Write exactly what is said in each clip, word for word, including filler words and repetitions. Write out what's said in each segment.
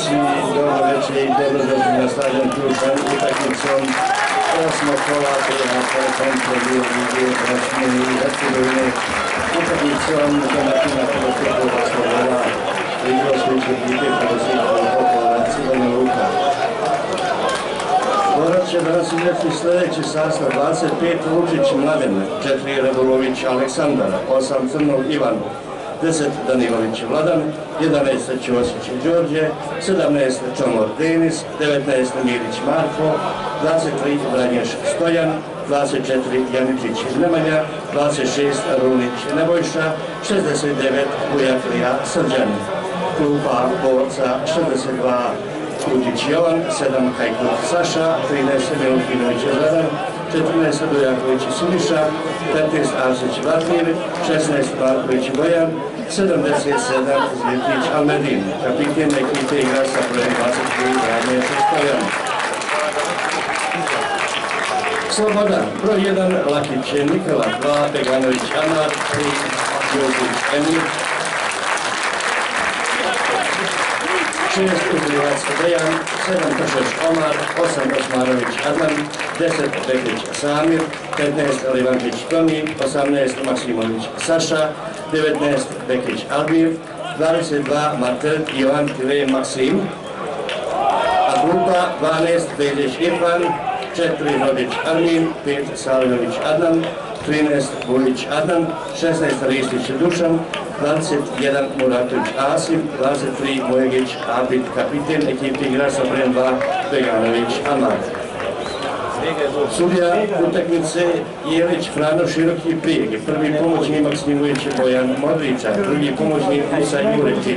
gledalci, dobro večer i dobrodošli na stadion Ključan utakmicom osmog kola prema kontra Bio Lige Bračne i Hercegovine, utakmicom domaćina Hrvatskog Sloboda i Gošvić ekipe Hrvatskog Popola Crvena Luka. Borac će danas igrati sljedeći sastav: dvadeset pet Lučić Mladen, četiri Radulović Aleksandar, osam Crnov Ivan, deset Danilović Vladan, jedanaest Ćosić Đorđe, sedamnaest Čomor Denis, devetnaest Mirić Marko, dvadeset tri Branješ Stojan, dvadeset četiri Janičić Nemanja, dvadeset šest Runić Nebojša, šezdeset devet Bujaklija Srđan, klupa borca šezdeset dva Kutić Jovan, sedam Kajkut Saša, trinaest Milutinović Zoran, četrnaest Dojaković Siniša, petnaest Arsić Vladimir, šesnaest Marković Bojan, sedamdeset sedam Zvjetić Almedin. Kapiten ekipe igra sa brojem dvadeset tri Branješ Stojan. Sloboda, broj jedan Lakić Nikola, dva Beganović Amar, tri Jozić Emir, šest Uzlivac Dejan, sedam Kršeš Omar, osam Osmarović Adnan, deset Bekić Samir, petnaest Livančić Tomi, osamnaest Maksimović Saša, devetnaest Bekić Albir, dvadeset dva Martel Ivan Tile Maksim, a grupa dvanaest Beđeć Irfan, četiri Rodić Armin, pet Salinović Adnan, trinaest Bulić Adnan, šesnaest Ristić Dušan, dvadeset jedan Muratović Asim, dvadeset tri Mojegić Abid. Kapiten ekipe igra sa brojem dva Beganović Amar. Sudija utakmice Jelić Frano Široki Prijeg, prvi pomoćni Maksimović Bojan Modrića, drugi pomoćni Musa Jurek.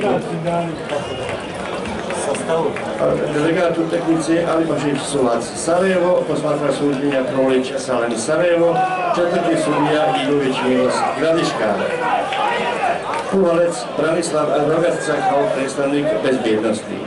Delegat utakmice Alibašić Sulac Sarajevo, posmatra sudija Krolić Salen Sarajevo, četvrti sudija Ilović Milos Gradiška. Kuvalec Branislav Rogatica kao predstavnik bezbjednosti.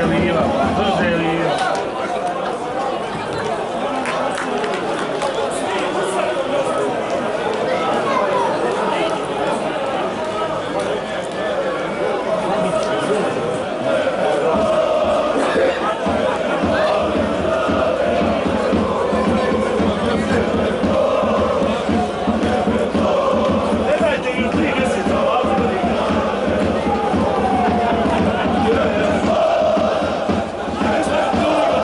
liva, brže liva. Let's go!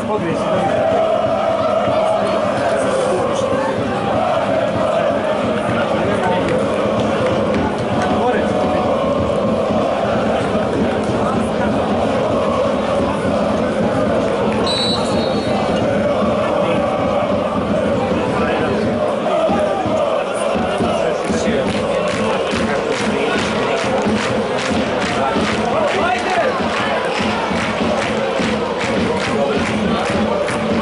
Ajde!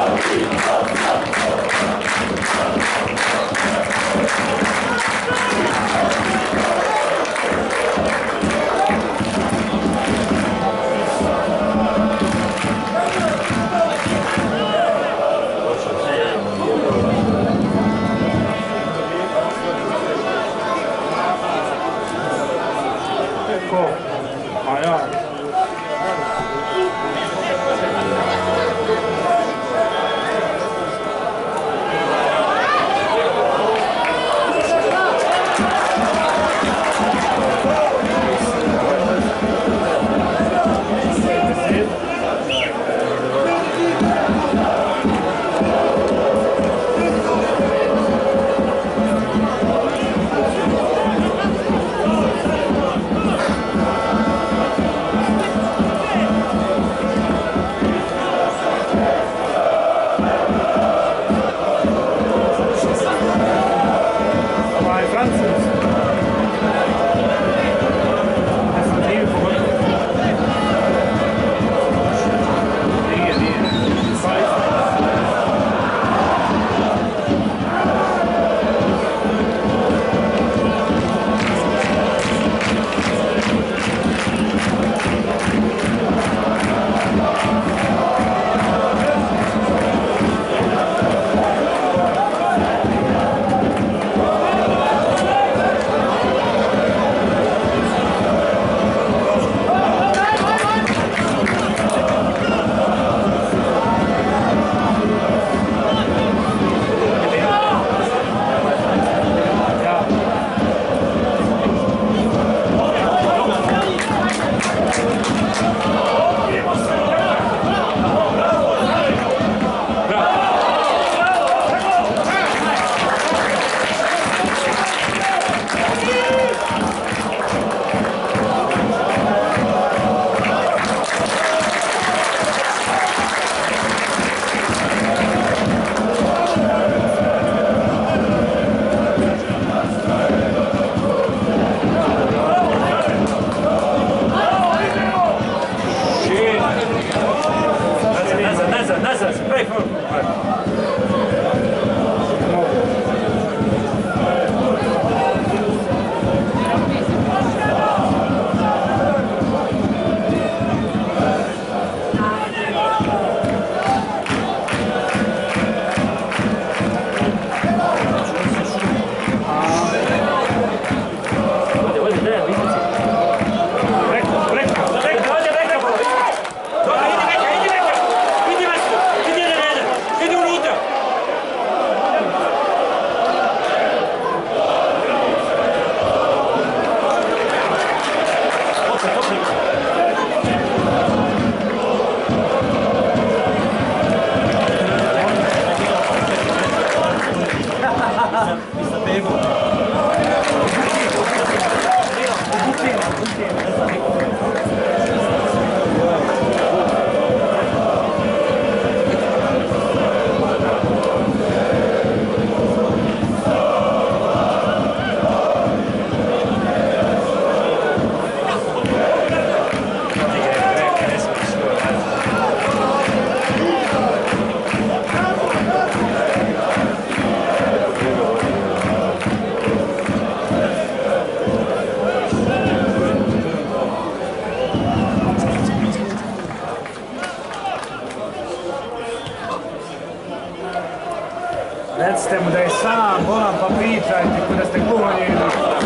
Recite mu da je sam, volam pa pričajte, kada ste gluhonjeni.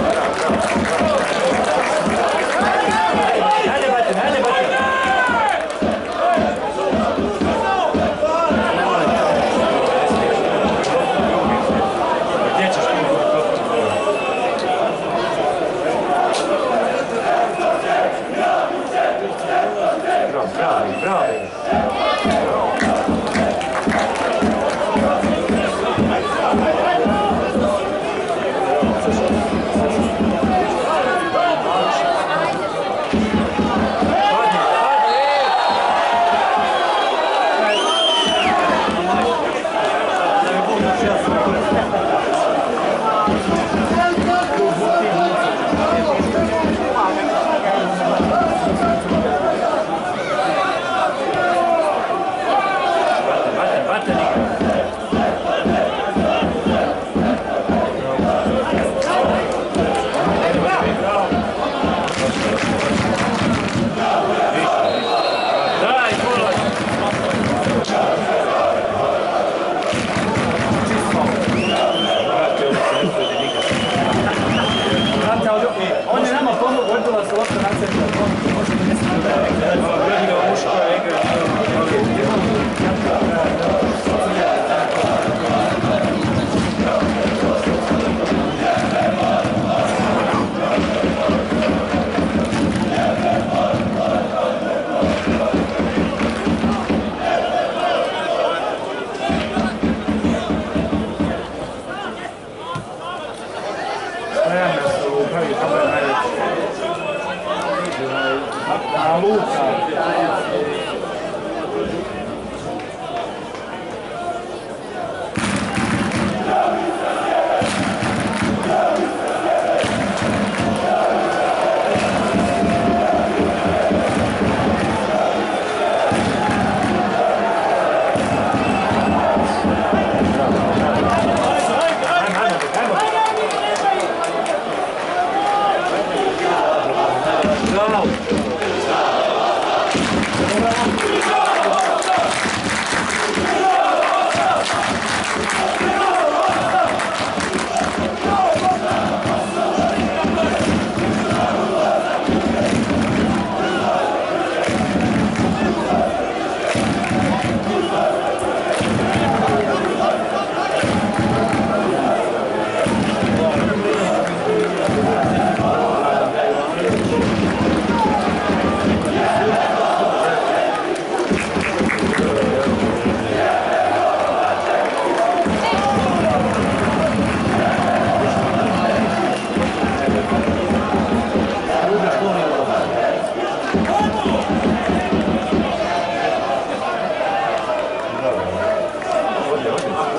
Hajde, bate, hajde, bate. Gdje ćeš ti? Bravo, bravo, bravo.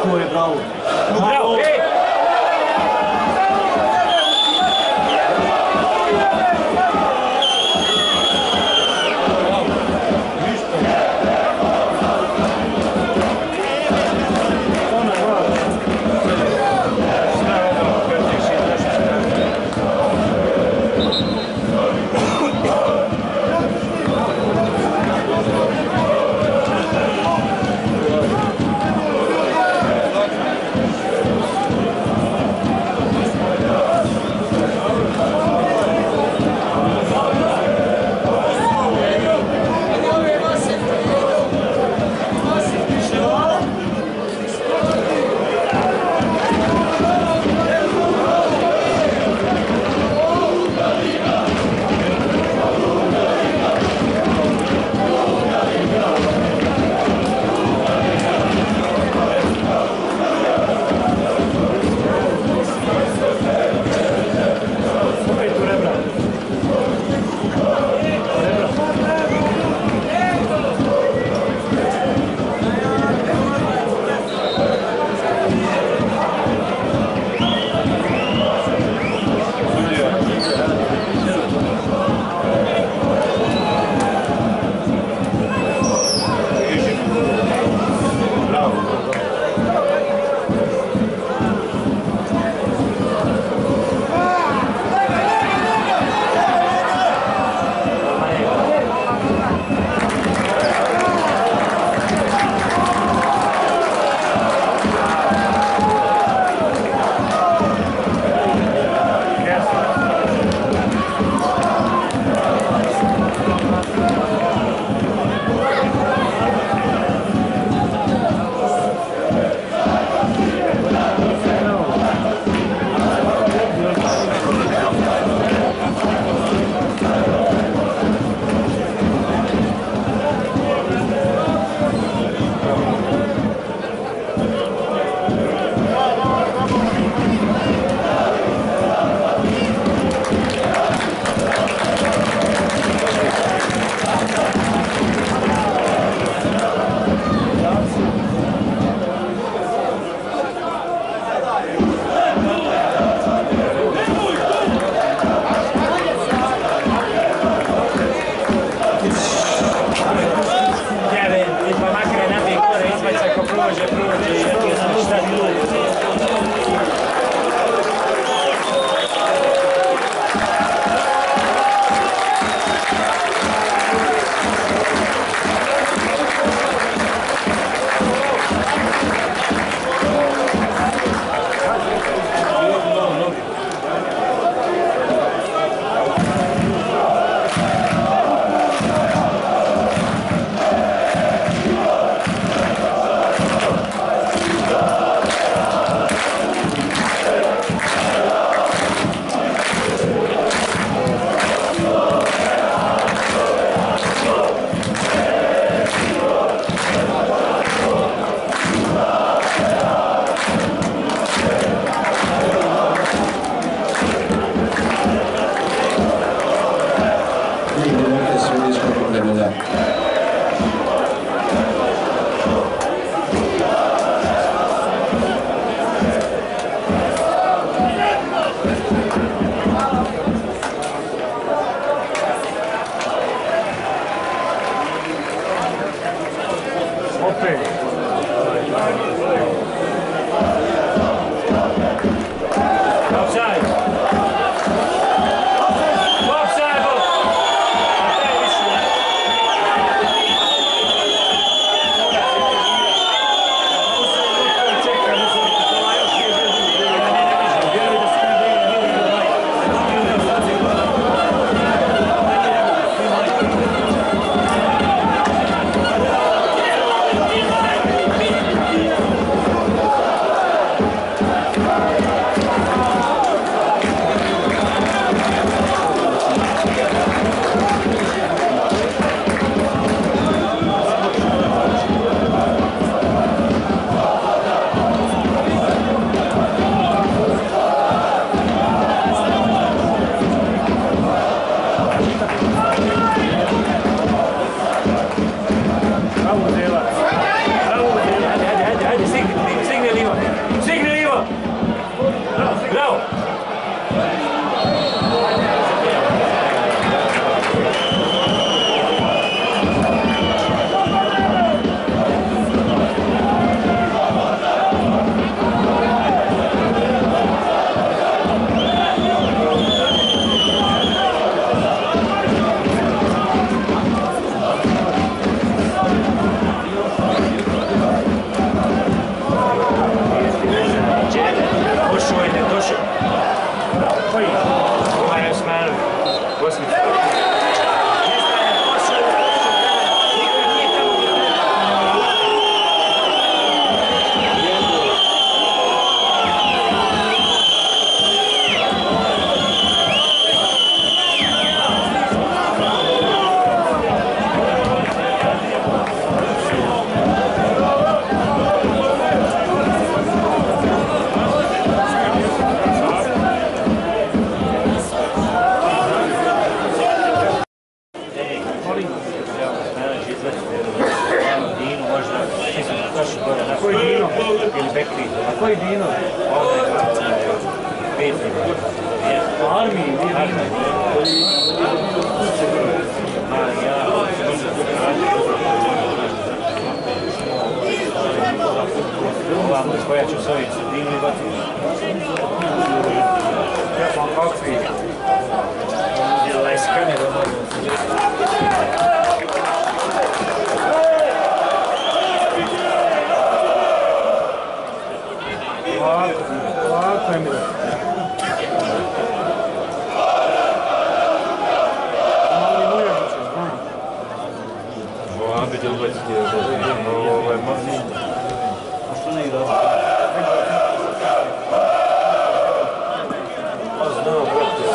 Samo je bravo. Bravo! ili Bekri. A koji Dino? Petri. Armiji, nije Ovamo koja ću s ovim Dino i Batri. Ja sam kakvi. Djelaj skane da mogu. Ovako, ovako je mi. Mali Mujažić, znam. Ovo bi te ubaciti, ovo je mali. A što ne igra? Pa znam, brate.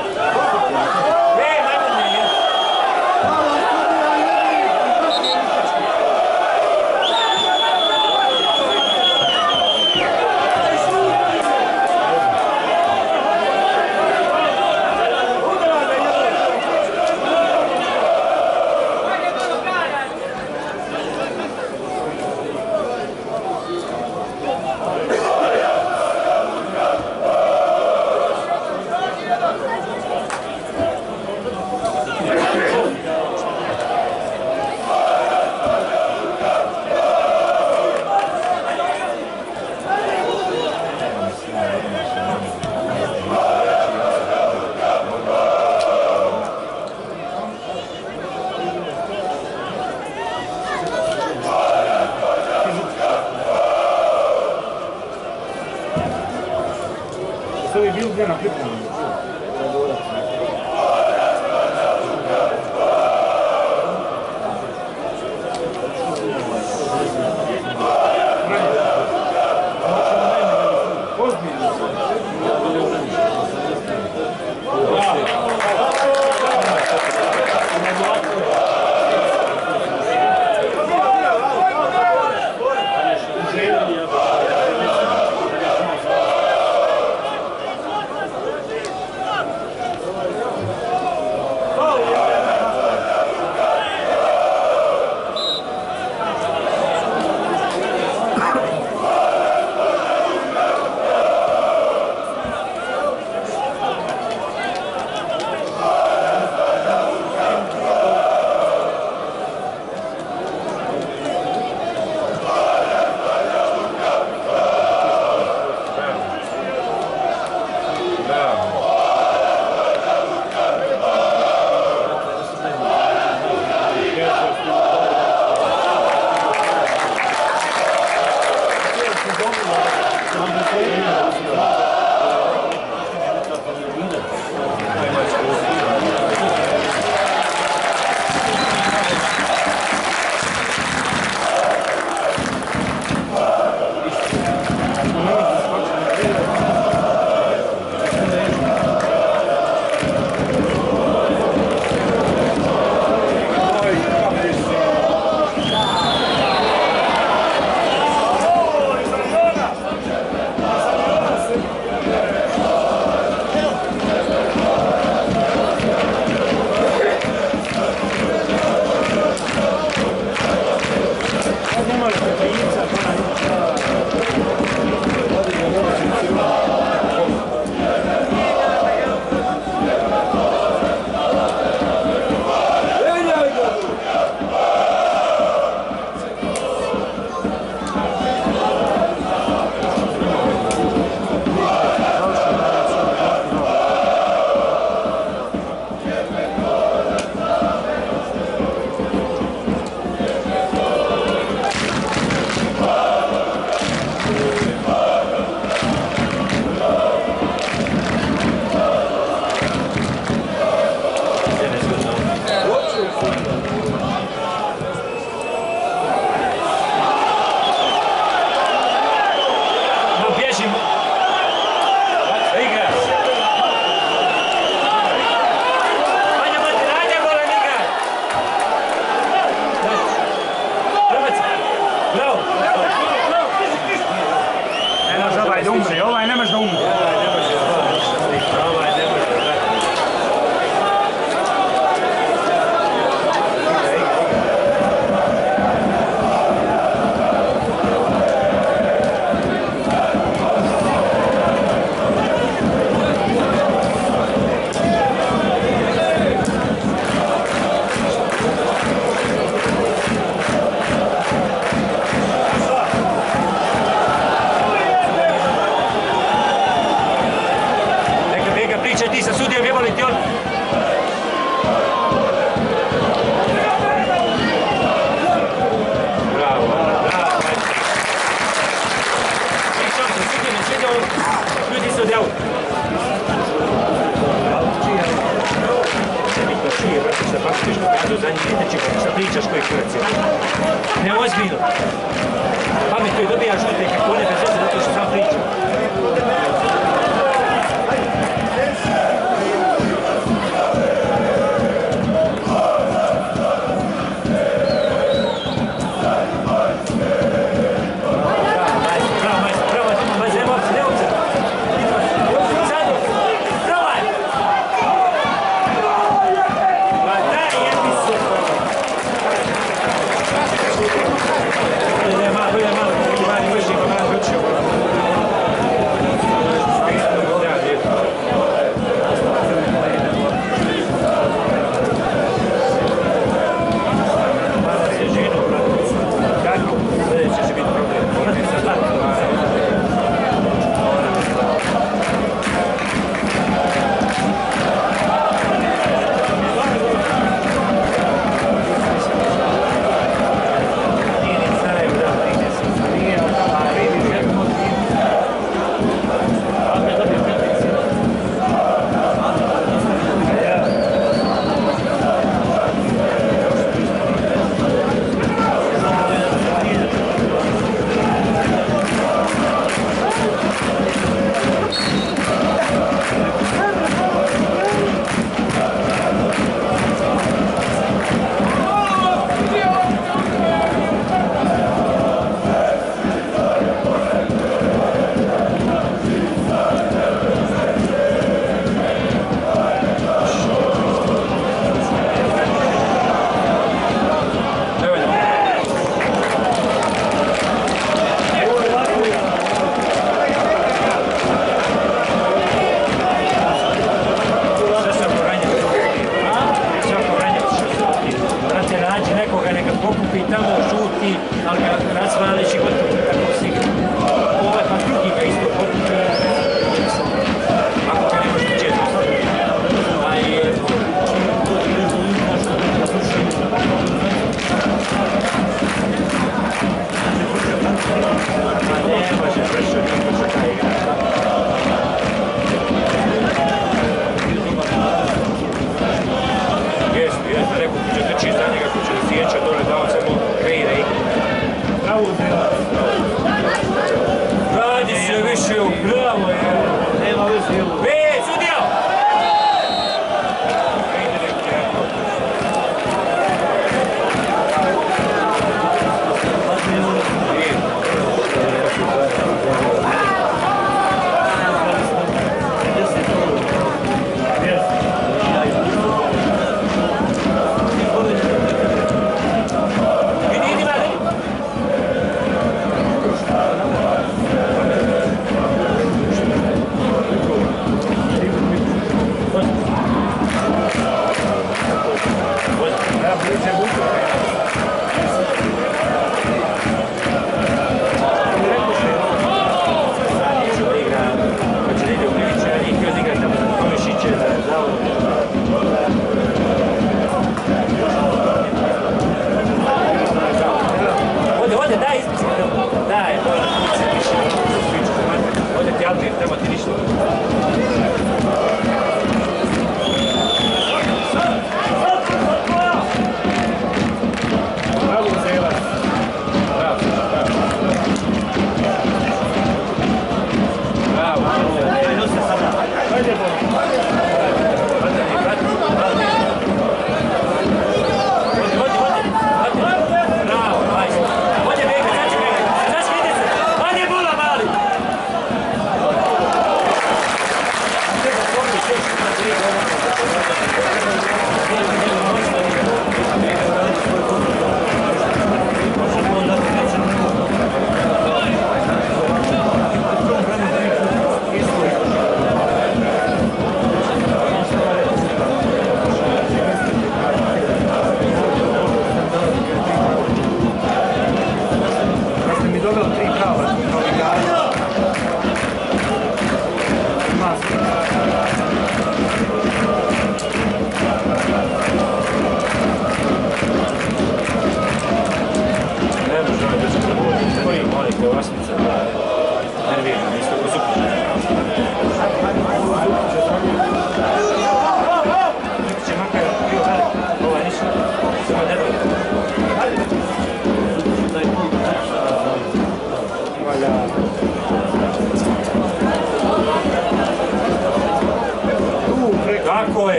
To je bil gdje na pripremu. ozbiljno. Pametno i dobijaš žute kako one bez veze zato što sam pričam.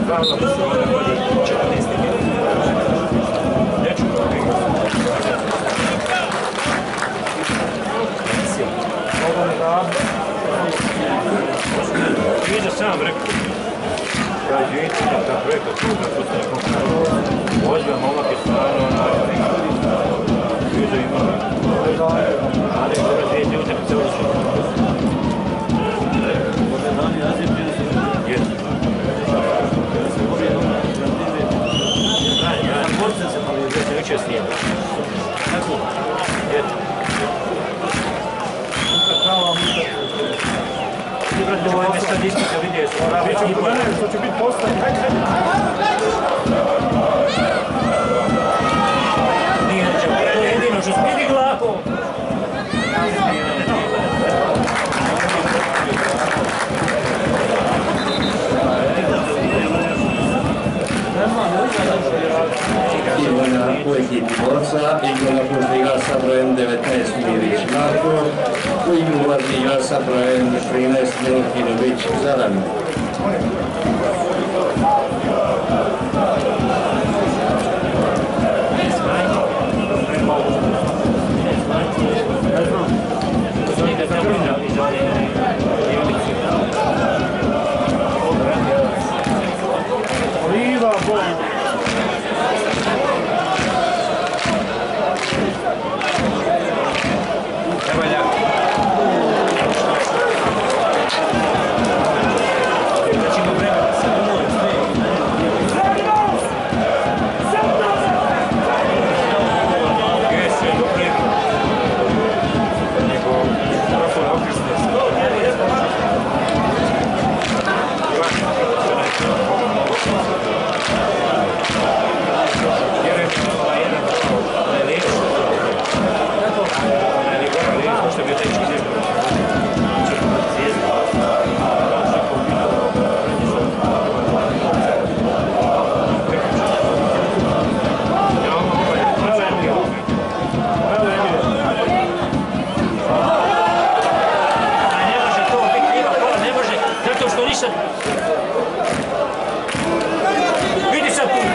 Hvala se onda bolje četrnaest minuta. Neću kao igra. Viđa sam rekao. Kaže, idite da tako rekao, tu da to se nekom kažu. Ozbiljno momak je stvarno, Viđa ima. Ali je dobro dvije dvije utakmice odlično. Jeste. Borca se malo izveće, neće snijeti. Tako? Jeste. Ti brate, ovo je statistika, vidio sam. To će biti postav. Nije neće, to je jedino što smidi glavo. Ivana u ekipi borca, igru napušta igra sa brojem devetnaest Mirić Marko, u igru ulazi igra sa brojem trinaest Milutinović Zoran. Oliva, bol. Vidi sad tu!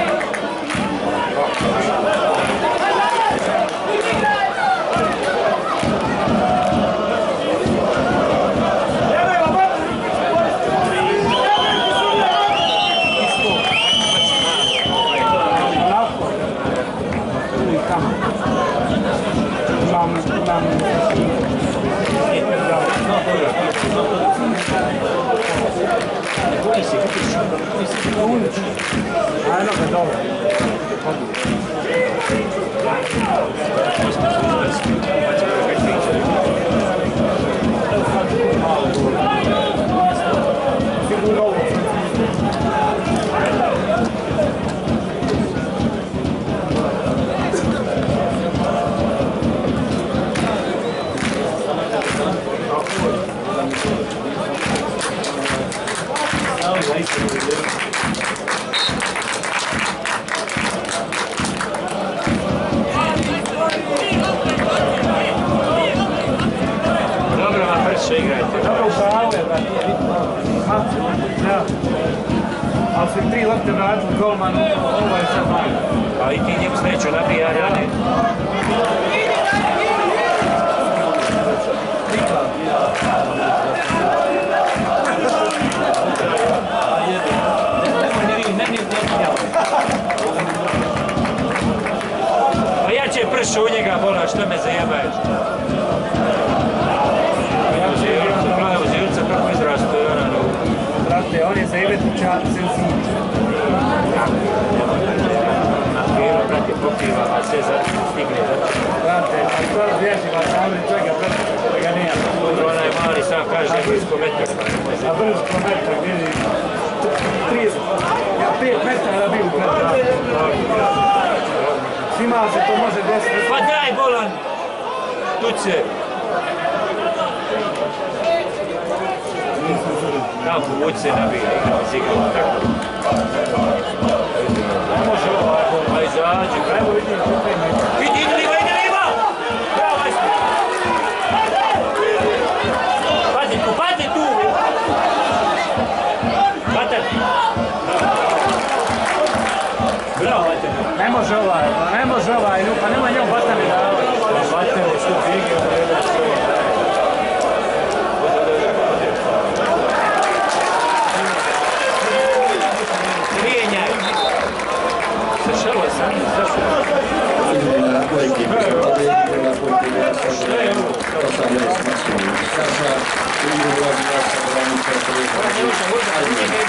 Ajno ga dobro. Sigurno ovo. Dobro vam prče igrajte. Dobro upravo je, brate. Ja. Ali su tri lopte vratili golman, ovo je sad manje. A i ti njemu sreću nabija, ja ne. Pa ja će pršu u njega, bola, što me zajebaješ? Gledaj u zilca kako izrastu je ona nogu. Brate, on je zajebetića senziv. Na kilo, brate, pokriva, a sve stigne. Brate, a stvarno bježi vas, ali čega, brate, da ga nije. Onaj mali sam kaže, blisko metar. A brzo metar, vidi, trideset, ja pet metara da bi u metar. Svima se to može desiti. Pa daj, bolan! Tuce! Tam povući se nabija, igramo tako. Ne može ovaj, pa izađi. Evo vidim, tukaj metar. Vidi, ide li, ide li, ima! Bravo, majster! Pazi tu, pazi tu! Patar! može ovaj, pa ne može ovaj, pa nema njom batane davati. Batane su bige, ono jedan što je. Prijenjaj. Sašalo sam, zašto? Na koji ekipi se vode, na koji ekipi se vode, osamnaest maksimum. Sasa, u ulazi ja sa granica trideset.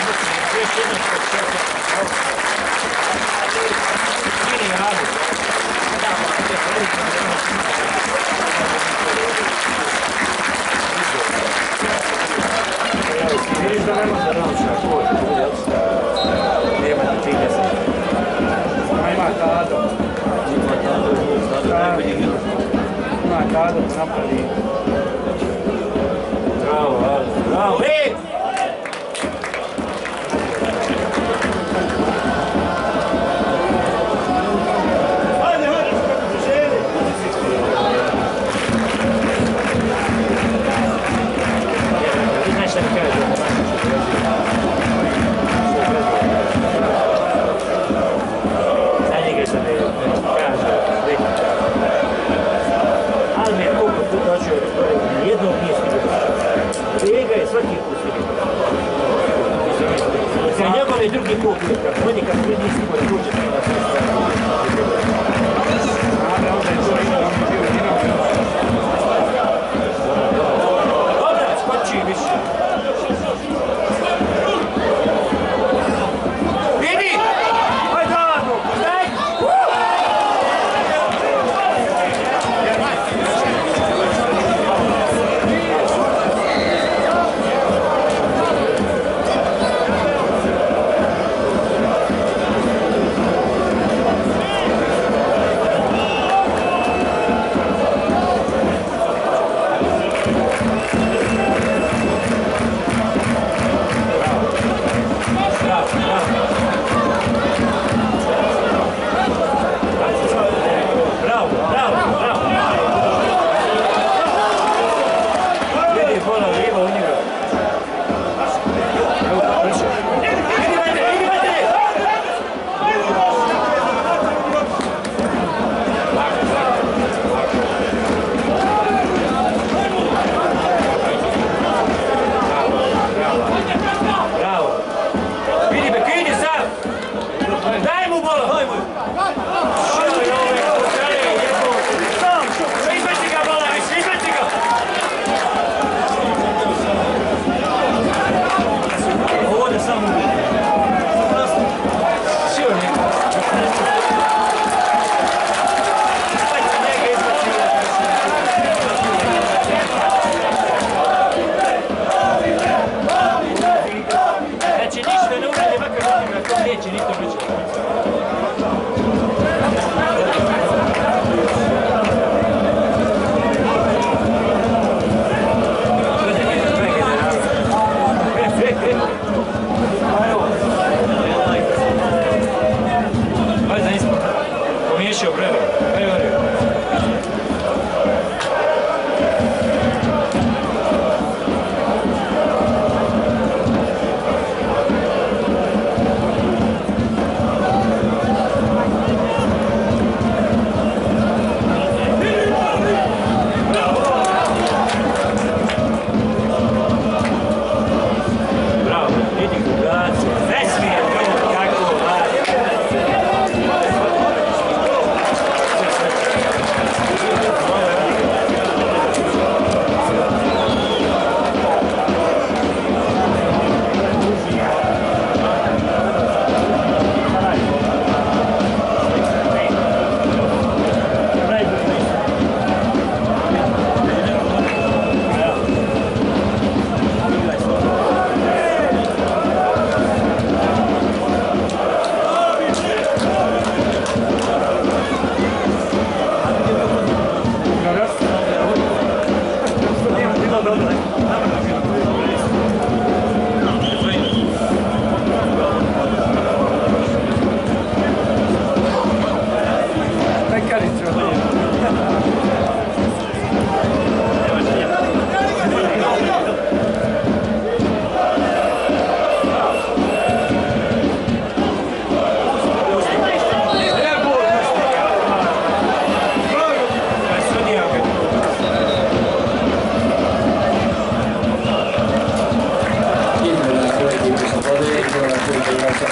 Vidiš da ne može da nauča kođe, to bude odsta. Nema ti trideset. Ima Tado. Ima Tado, Tado najbolji igrač. Ima Tado, napravi. Bravo, bravo, bravo, ej! Jednog nije stigao. Lega je svaki put stigao. Za njegove drugi put uvijek, on je kad mi nije stigao da uđe na sve strane. Dobra, skoči više. Vidi! Aj Dano! Daj!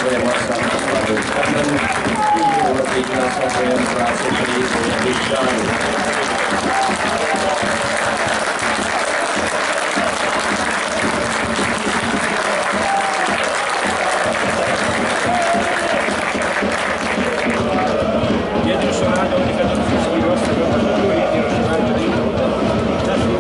brojem osam Slavoj Kadman i ulaznik sa brojem dvadeset tri Dejan Šarić. Jedino što rade oni kada su svoj goste dobro da tu i jedino što rade da imamo da su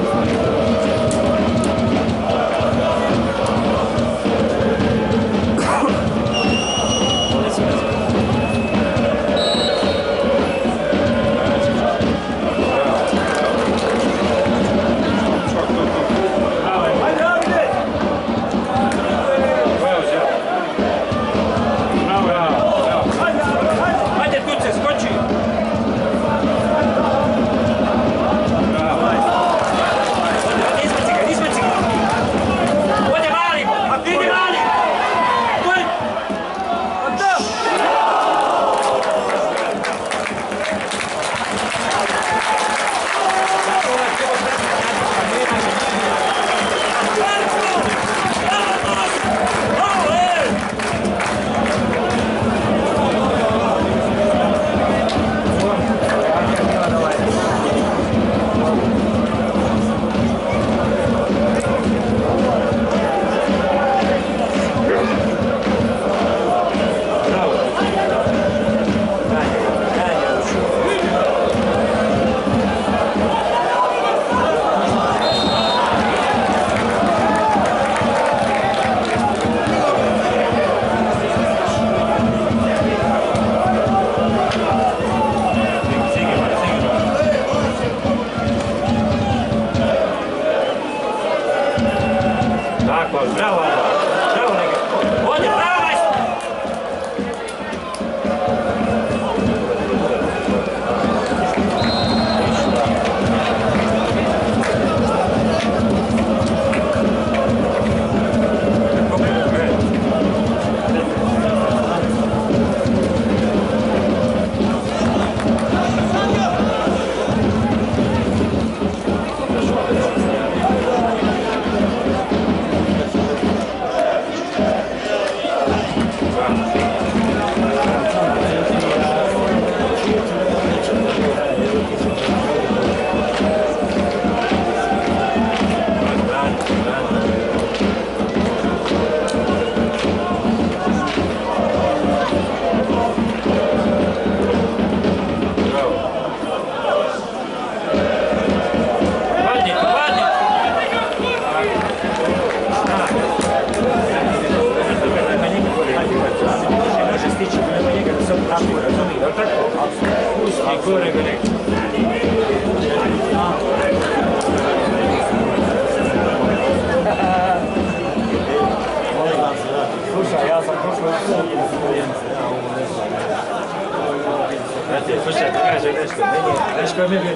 Slušaj, ti kaže nešto, meni, znaš ko je mi bio?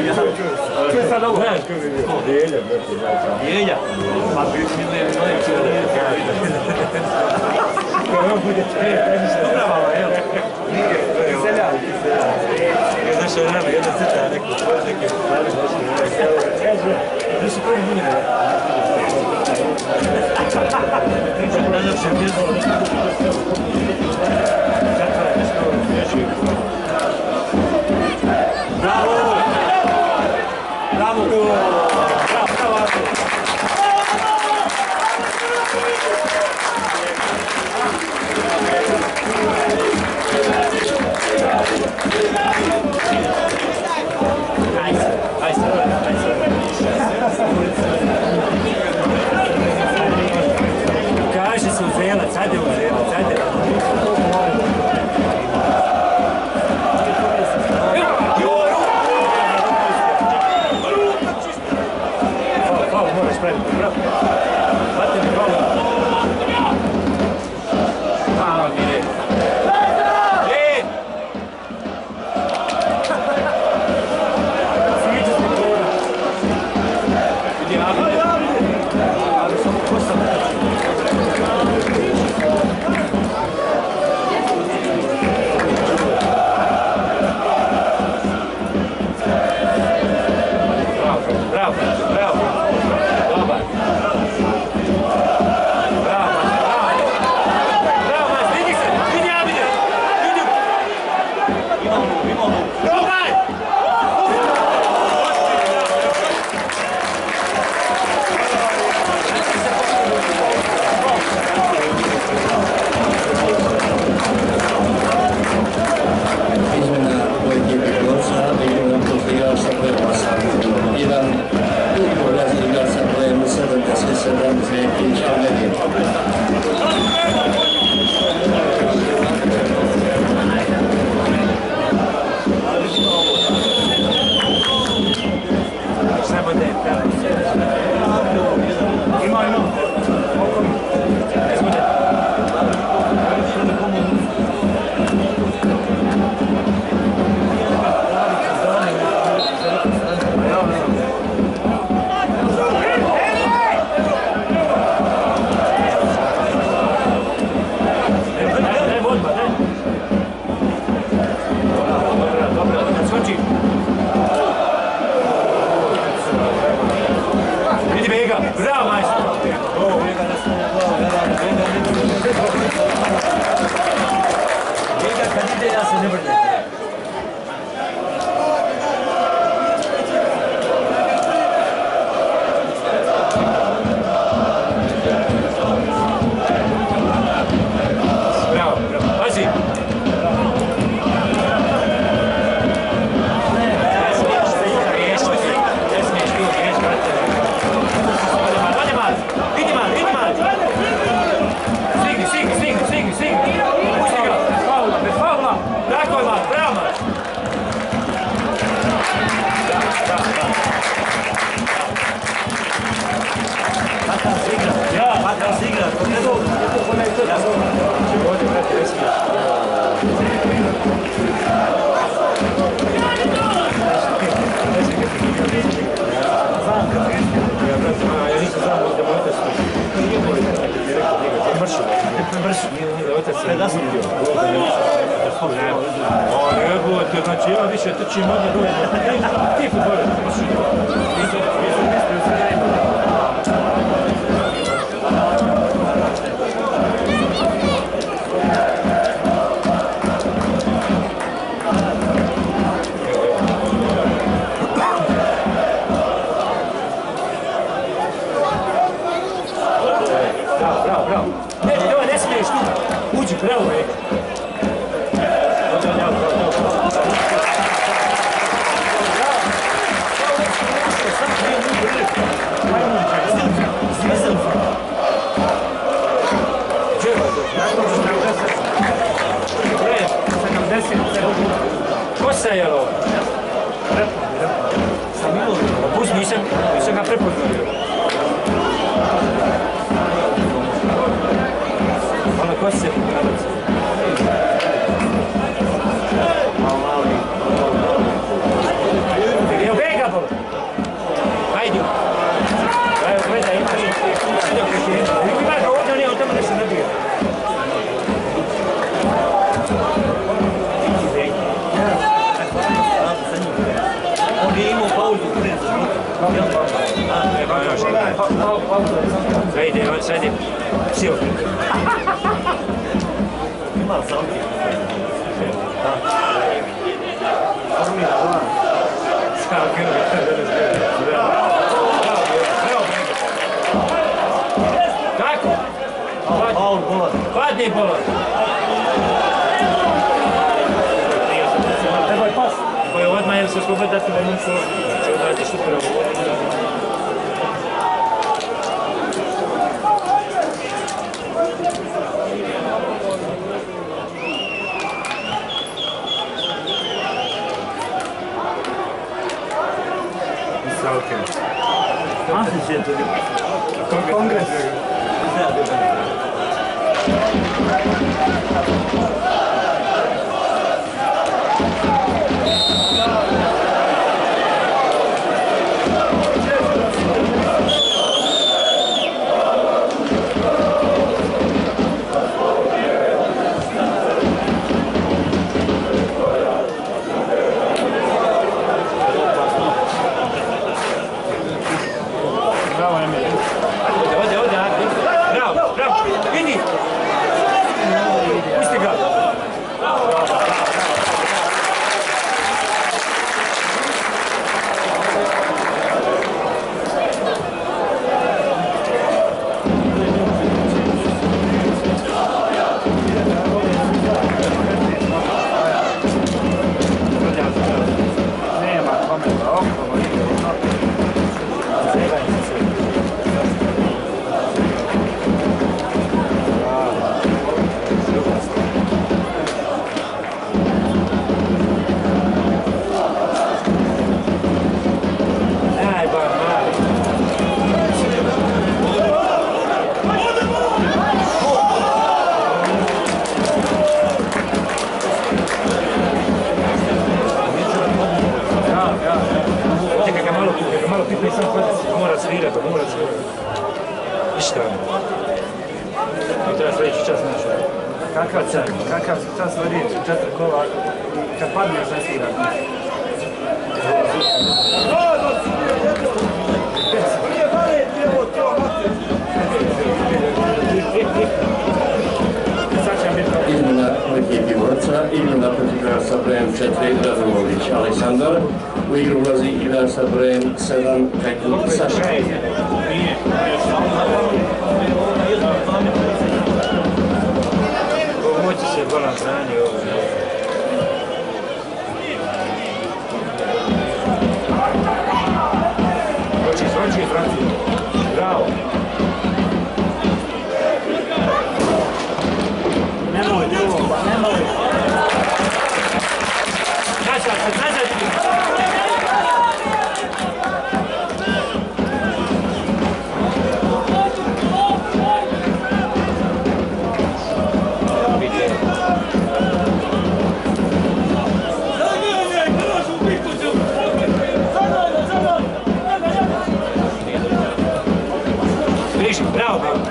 Čuj sad ovo, znaš ko je mi bio? Dijelja, brate, znači. Dijelja? Pa bi mi ne, ne, će da nije kaže. Ko on bude čuje, kaj ništa uprava, jel? Nije, ti seljaj, ti seljaj. Znaš što je nama, jedna crta, neko, neke stvari, znaš što je, kaže, znaš što koji nije, ne? Najljepše mjesto. Zatvara, nešto, neću. Bravo! Bravo! Bravo, bravo! Ajde, ajde, ajde. Kaže se uzelac, ajde uzelac, ajde. Bravo, Ja se ne vrdim. Bravo, bravo. Pazi. Znači, ja više trčim odmah dole. Ti futbole, bravo, bravo, bravo. Ne, ne, ne smiješ tu. Uđi, bravo je. Ko se je ovo? Sam imao, pust nisam, nisam ga prepoznao. Hvala, ko se je pokazati? Evo bega bol! Hajde! Evo gleda, imaš. Imaš ga ovdje, on tamo nešto nabija. On je imao pauzu pred Sve ide, sve ide. Sio. Ima li sam ti? Kako? Padni bolan. Treba je pas. Koji je odmah, jer se osvobodi dati na minusu. Če odraditi super ovo. Kongres. Kakav čas vodi četiri kola, kad padneš ne svira. Izmjena u ekipi borca utakmica, igru naprotiv igra sa brojem četiri Radulović Aleksandar, u igru ulazi igra sa brojem sedam Kajkin Saša. Moći se bolan strani ovo. Hoći, hoći, Franci. Bravo. Nemoj, nemoj, nemoj. Nazad, nazad. Bravo, bravo.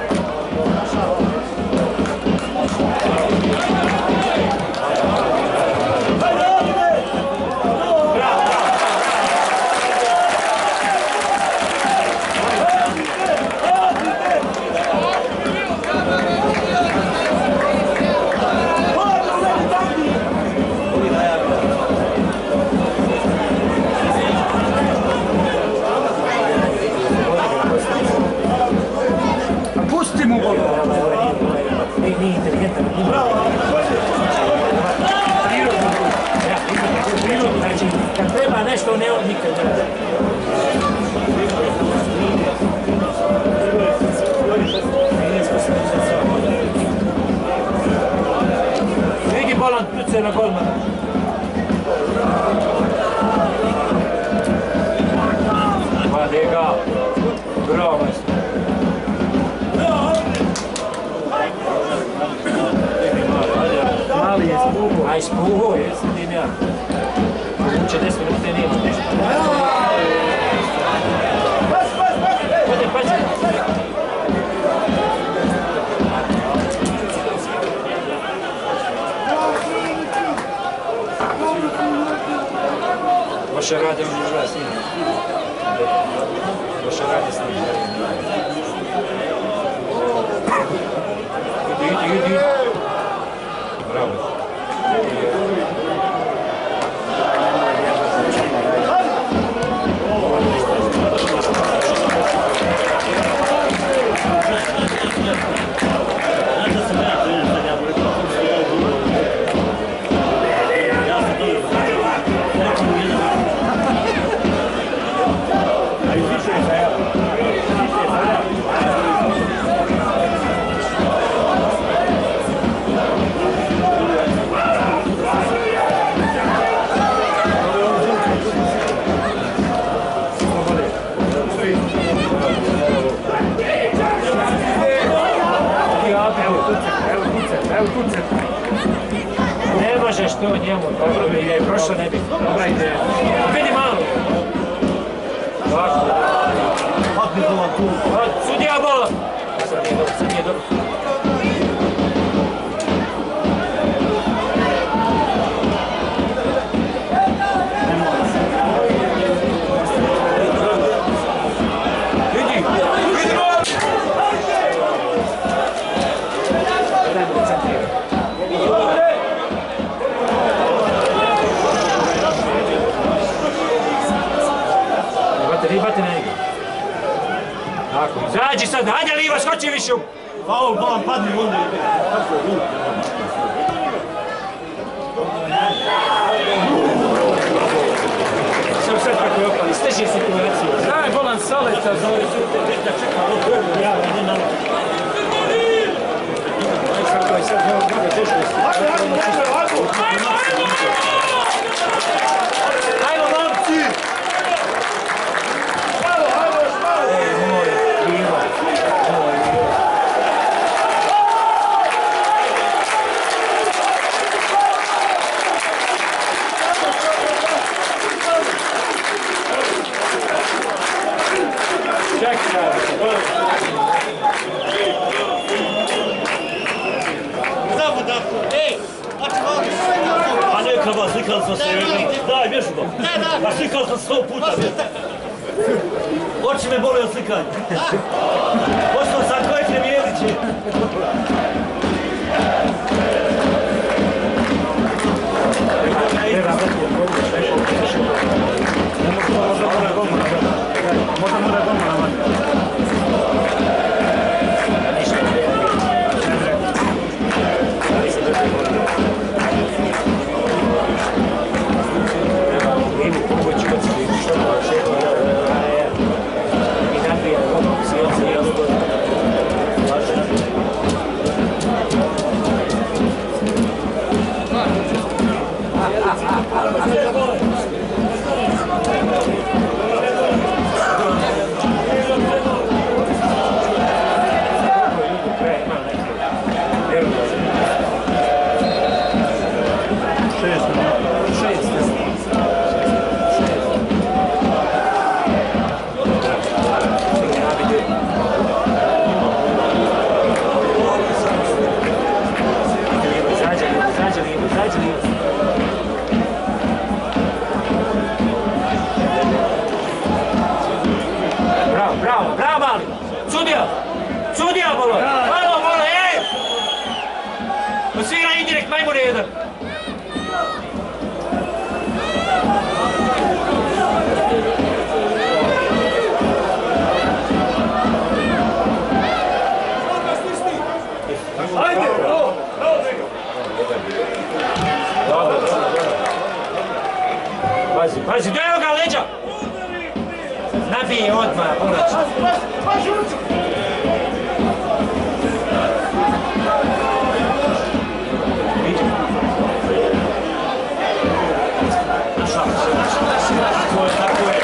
Nije inteligentan. Prirodno, znači, kad treba nešto, ne on nikad ne radi. Vidi bolan, pljuce na golmana. Vade ga. Bravo, majstor. Mali je spuho. Aj spuho, jesi ti nija. Uče deset minute nije ništa. Ode, pađe. Loše rade on igra s njim. Loše rade s njim. Idi, idi, idi. Bravo. Ne možeš to njemu, dobro mi je, prošlo ne bi. Dobra ideja. Vidi malo. Ovako. Hvatni bolan tu. Sudija bolan. Sad nije dobro, sad nije dobro. Ribate na njega. Tako, izađi sad, hajde Liva, skoči više. Faul, bolan, padni onda. Sam sad kako je opali, steži situaciju. Znaj, bolan saleta, zove se. Ja, idem na ovo. Kako je sad, evo, mnogo teško je. Hajde, hajde, hajde, hajde! Hajde, momci! A neka vas, slikali smo se, daj, bježi go. A slikali smo se sto puta. Oči me boli od slikanja. Pošto sam koji premijeriće. indirekt majmune jedan. Ajde! Bravo! Bravo, Zego! Dobro, dobro, dobro. Pazi, pazi, do evo ga leđa! Nabije odmah, Burač. Pazi, ulicu! Tako je, tako je.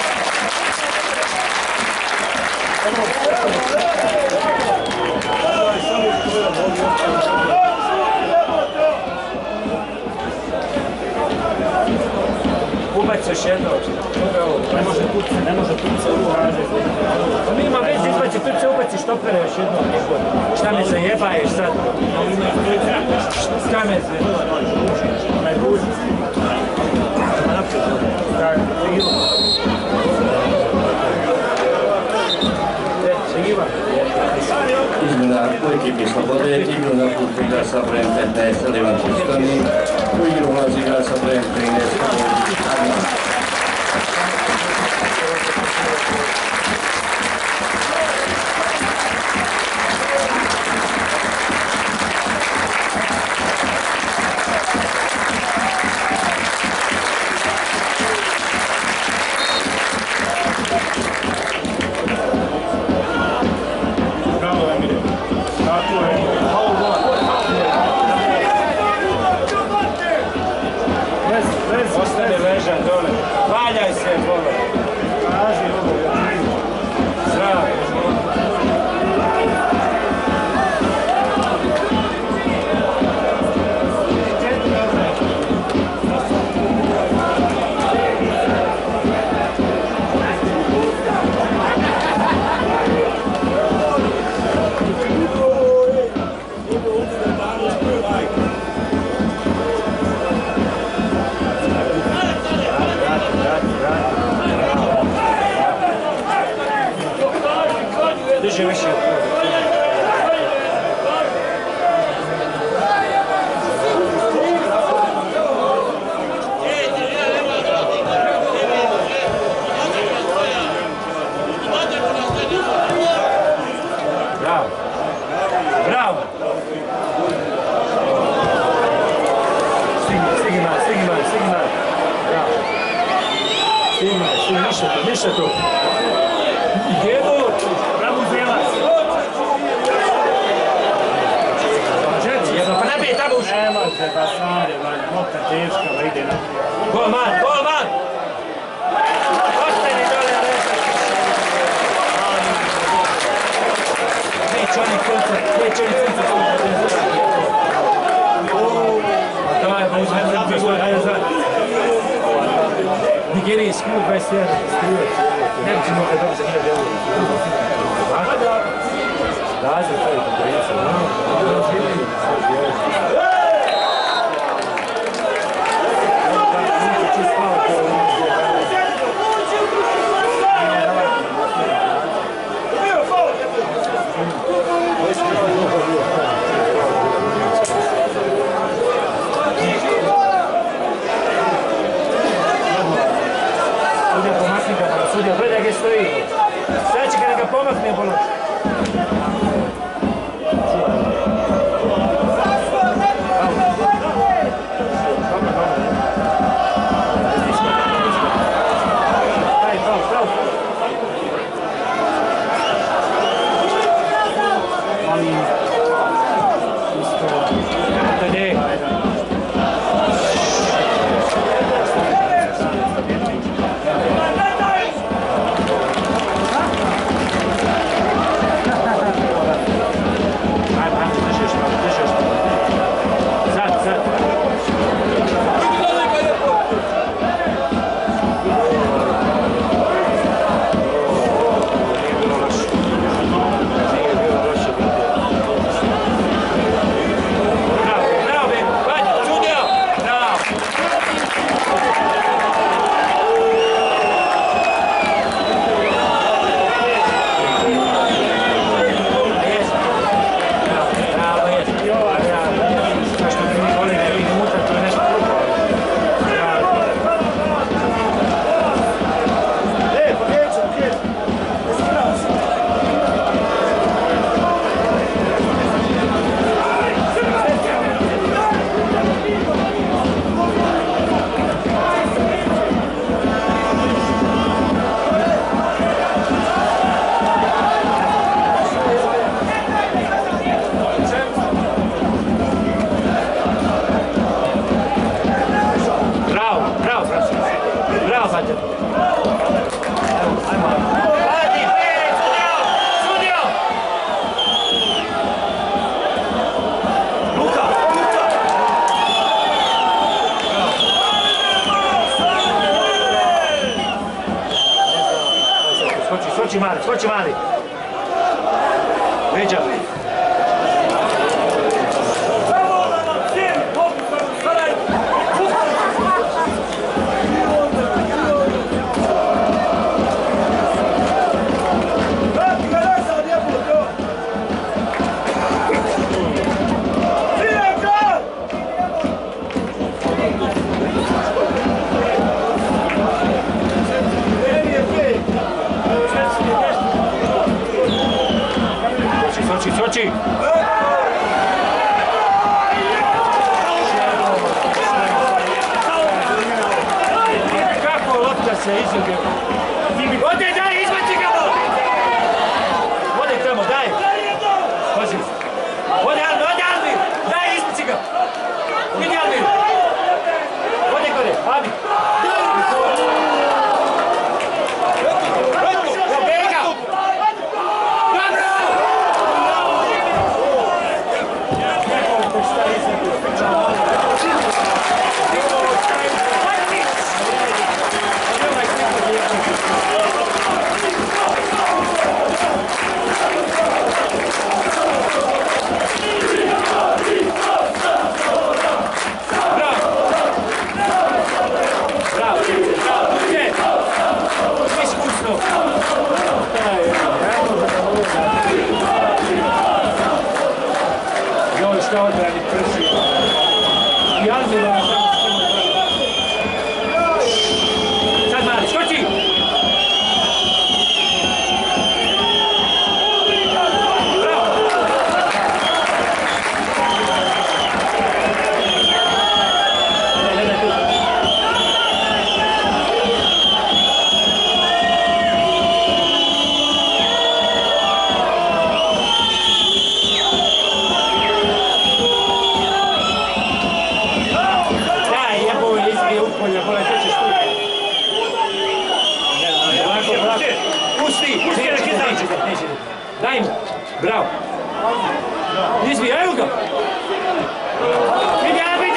Ubac još jedno. Ne može tuce, ne može tuce u raže. Pa mi ima već izbaci, tu se ubaci štopere još jedno. Šta me zajebaješ sad? Šta me zajebaješ? Najbolji. Izmjena u ekipi Slobode, igru na put igra sa brojem petnaest Livan Čistani, u igru ulazi igra sa brojem trinaest Arman. Ostane ležan dole. Valjaj se, dole. Kaži ovo. Zdravo. Drži više. Bravo. Bravo. Stigni, stigni malo, stigni malo, stigni malo. Bravo. Stigni malo, stigni, ništa tu, ništa tu. Jedu. Bravo, Zelac. Jedno, pa nabije tamo uši. Ne može da sade, lopta teška, da ide na... Golman, golman! Ostani dole, leža. Neće oni konca, neće oni konca konca. A daj, ba uzme za tvoj, hajde za. Nigerijski klub dvadeset jedan strivac. Ne bi ćemo ga dobro za hiljade eura. Razli, to je konkurencija. Sudja pomakni ga, sudja, gledaj gdje stoji. Sad će kada ga pomakne, bolo. skoči mali, skoči mali. Leđa. Soči, soči! Kako lopta se izgleda? Ode, daj, izbaci ga! Ode tamo, daj! Pazi! Ode, Almir, ode, Almir! Daj, izbaci ga! Idi, Almir! Ode, kode, Almir! Odbrani prsi. I Almir vam sam sad mali, skoči! Bravo! Gledaj tu. Daj mu! Bravo! Izvi, evo ga! Vidi, ja vidi!